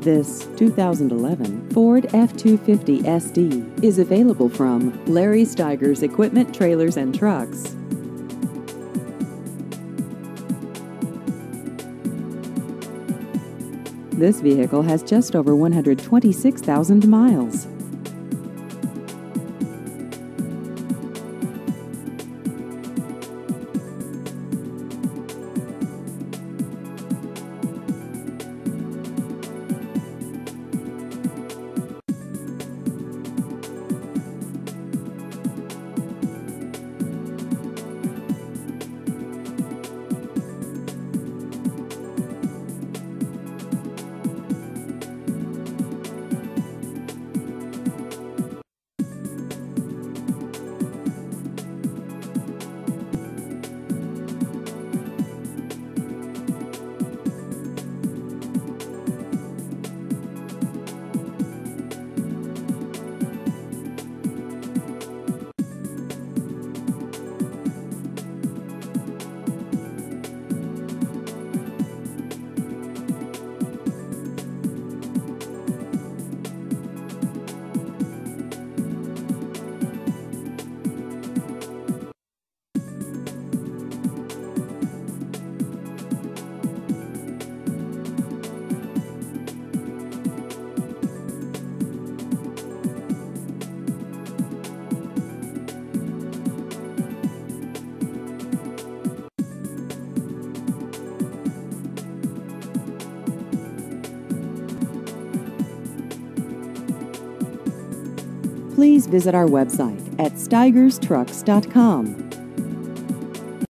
This 2011 Ford F-250 SD is available from Larry Stigers Equipment, Trailers, and Trucks. This vehicle has just over 126,000 miles. Please visit our website at stigerstrucks.com.